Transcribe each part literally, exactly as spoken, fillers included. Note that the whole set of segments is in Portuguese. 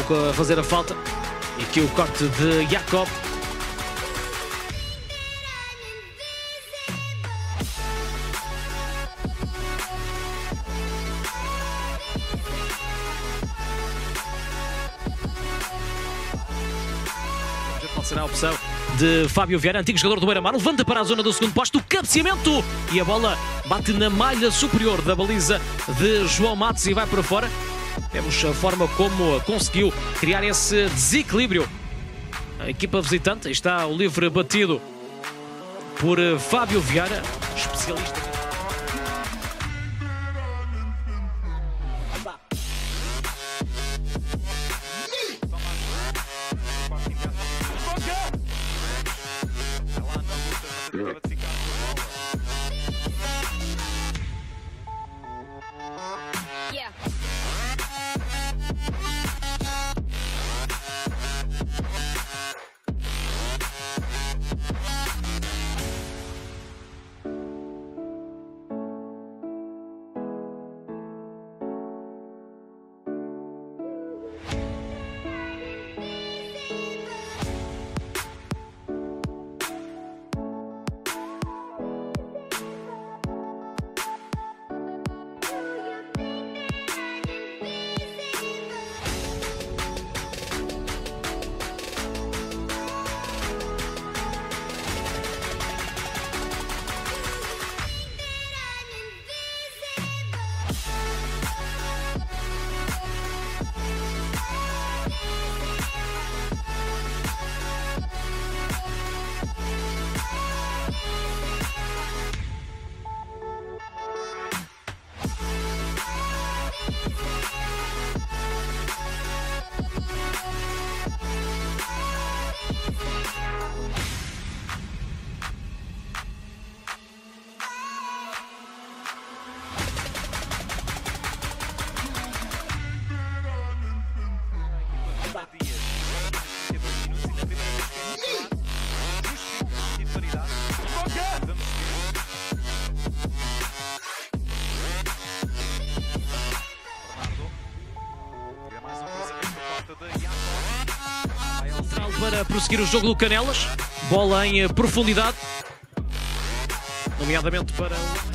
Samu a fazer a falta. E aqui o corte de Jacob. Qual será a opção de Fábio Vieira, antigo jogador do Beira-Mar, levanta para a zona do segundo posto, o cabeceamento e a bola bate na malha superior da baliza de João Matos e vai para fora. Vemos a forma como conseguiu criar esse desequilíbrio. A equipa visitante, aí está o livre batido por Fábio Vieira, especialista. Yeah. Para prosseguir o jogo do Canelas, bola em profundidade, nomeadamente para o...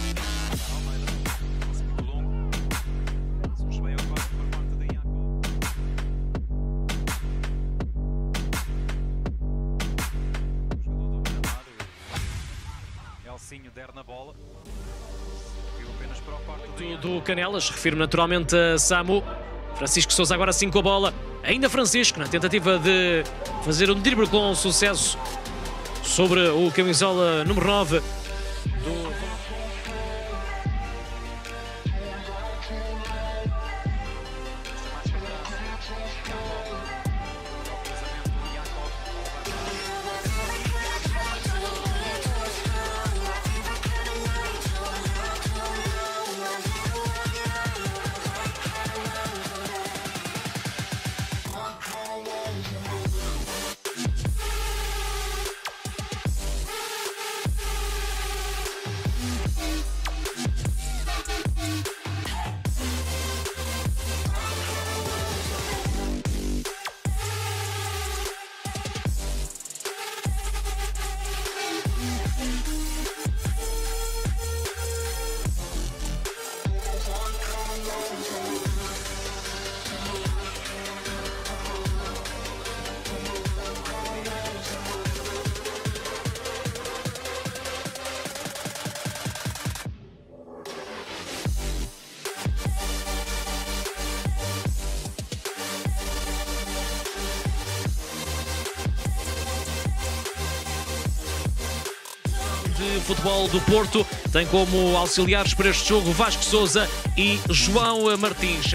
Elcinho der na bola, apenas para o quarto do Canelas, refiro naturalmente a Samu. Francisco Sousa agora sim com a bola, ainda Francisco na tentativa de fazer um drible com sucesso sobre o camisola número nove do... de futebol do Porto tem como auxiliares para este jogo Vasco Sousa e João Martins.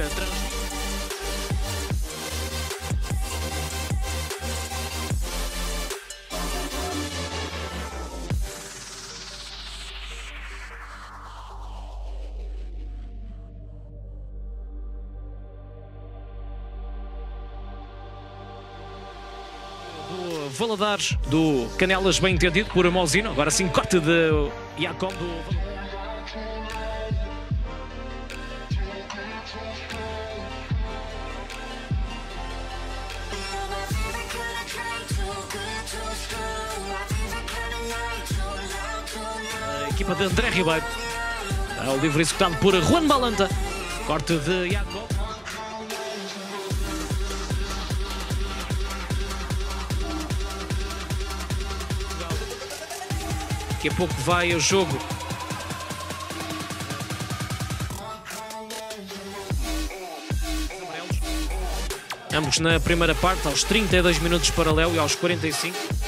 Valadares do Canelas, bem entendido por Mozino. Agora sim, corte de Jacob do... equipa de André Ribeiro. O livre executado por Juan Balanta. Corte de Iago. Daqui a pouco vai o jogo. Ambos na primeira parte, aos trinta e dois minutos para Léo e aos quarenta e cinco.